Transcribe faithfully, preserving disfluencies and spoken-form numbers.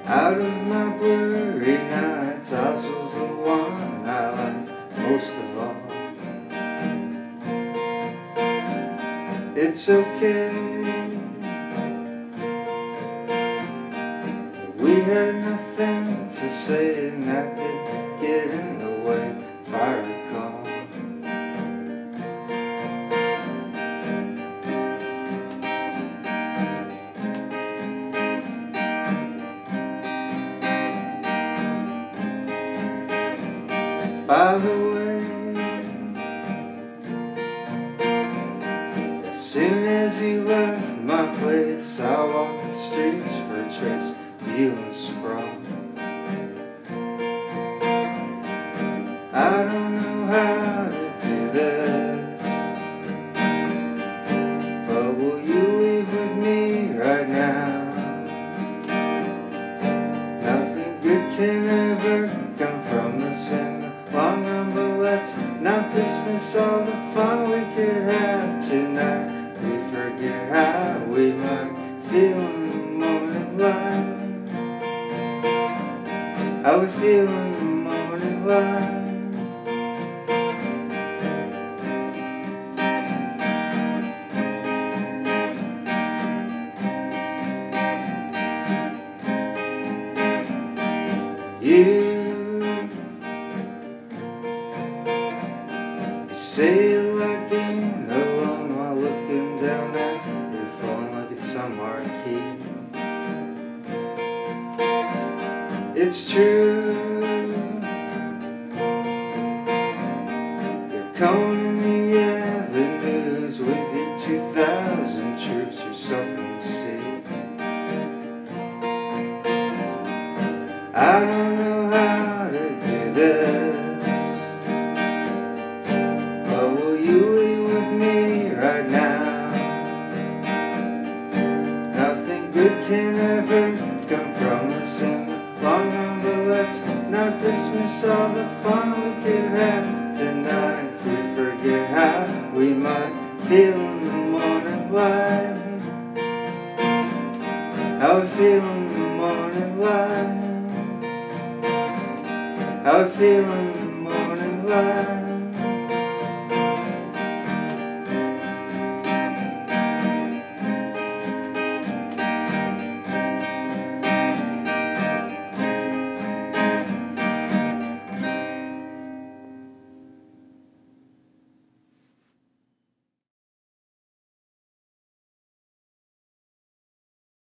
Out of my blurry nights, ours was the one I liked most of all. It's okay, we had nothing to say, and that did get in the way, if I recall. By the way, as soon as you left my place, I walked the streets for a trace of you and sprawl. I don't know how to do this, but will you leave with me right now? Nothing good can ever come from this in the long run, but let's not dismiss all the fun we could have tonight. We forget how we might feel in the morning light. How we feel in the morning light. You, you say you like being alone while looking down at your phone like it's some marquee. It's true, you're combing the avenues with your two thousand troops, you're soaking the sea. I don't know how to do this, but will you leave with me right now? Nothing good can ever come from this in the long run, but let's not dismiss all the fun we could have tonight. If we forget how we might feel in the morning light. How we feel in the morning light. How I feel in the morning light.